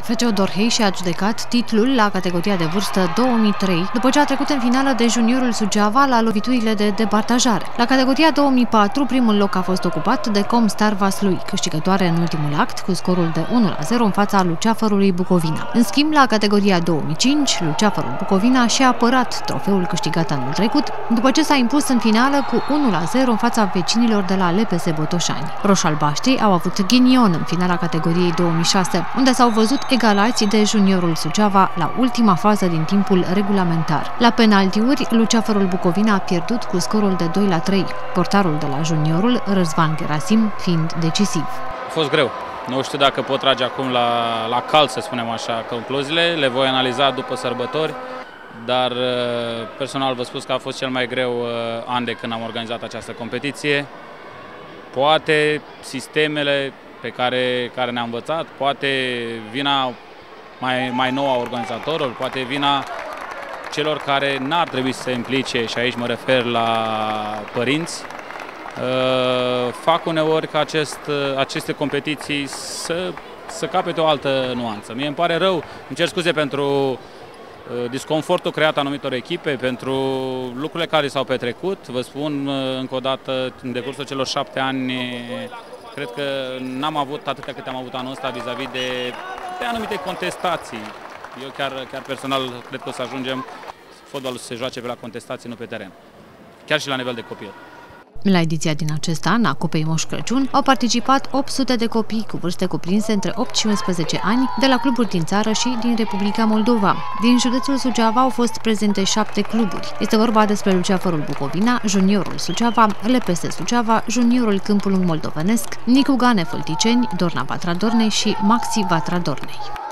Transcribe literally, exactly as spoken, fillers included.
F C Odorhei și-a adjudecat titlul la categoria de vârstă două mii trei, după ce a trecut în finală de juniorul Suceava la loviturile de departajare. La categoria două mii patru, primul loc a fost ocupat de Comstar Vaslui, câștigătoare în ultimul act cu scorul de unu la zero în fața Luceafărului Bucovina. În schimb, la categoria două mii cinci, Luceafărul Bucovina și-a apărat trofeul câștigat anul trecut, după ce s-a impus în finală cu unu la zero în fața vecinilor de la L P S Botoșani. Roșalbaștrii au avut ghinion în finala categoriei două mii șase, unde s-au văzut egalați de juniorul Suceava la ultima fază din timpul regulamentar. La penaltiuri, Luceafărul Bucovina a pierdut cu scorul de doi la trei, portarul de la juniorul, Răzvan Gerasim, fiind decisiv. A fost greu. Nu știu dacă pot trage acum la, la cal, să spunem așa, concluziile. Le voi analiza după sărbători, dar personal vă spus că a fost cel mai greu an de când am organizat această competiție. Poate sistemele pe care, care ne-a învățat, poate vina mai, mai nouă a organizatorilor, poate vina celor care n-ar trebui să se implice, și aici mă refer la părinți, uh, fac uneori ca acest, aceste competiții să, să capete o altă nuanță. Mie îmi pare rău, îmi cer scuze pentru uh, disconfortul creat anumitor echipe, pentru lucrurile care s-au petrecut. Vă spun uh, încă o dată, în decursul celor șapte ani, cred că n-am avut atâtea câte am avut anul ăsta vis-a-vis de, de anumite contestații. Eu chiar, chiar personal cred că o să ajungem fotbalul să se joace pe la contestații, nu pe teren. Chiar și la nivel de copil. La ediția din acest an a Cupei Moș Crăciun au participat opt sute de copii cu vârste cuprinse între opt și unsprezece ani de la cluburi din țară și din Republica Moldova. Din județul Suceava au fost prezente șapte cluburi. Este vorba despre Luceafărul Bucovina, Juniorul Suceava, L P S Suceava, Juniorul Câmpul Lung Moldovenesc, Nicu Gane Fălticeni, Dorna Vatra Dornei și Maxi Vatra Dornei.